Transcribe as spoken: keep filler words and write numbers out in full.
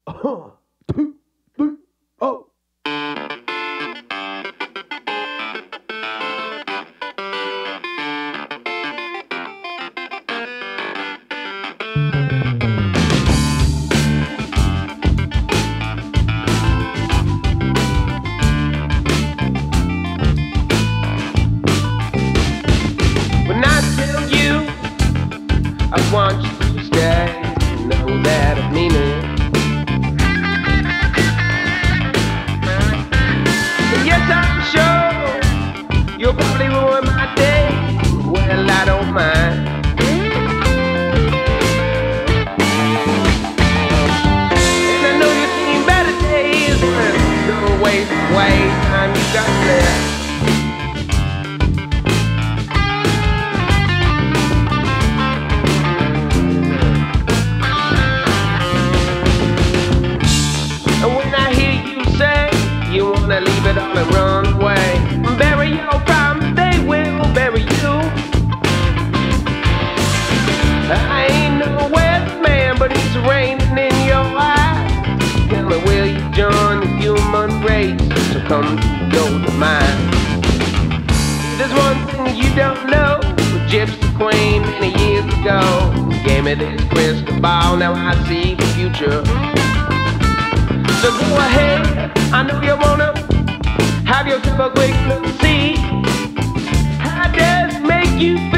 Uh, two, three, oh. When I tell you I want you to stay, you know that I mean it. And yes, I'm sure you'll probably ruin my day. Well, I don't mind. And I know you've seen better days, but don't waste away time you got left. You wanna leave it all and run away, bury your problems, they will bury you. I ain't no weatherman, but it's raining in your eyes. Tell me, will you join the human race to come to go to mine? There's one thing you don't know. The gypsy queen many years ago gave me this crystal ball, now I see the future. So go ahead, I know you wanna have yourself a quick look, see how does it make you feel?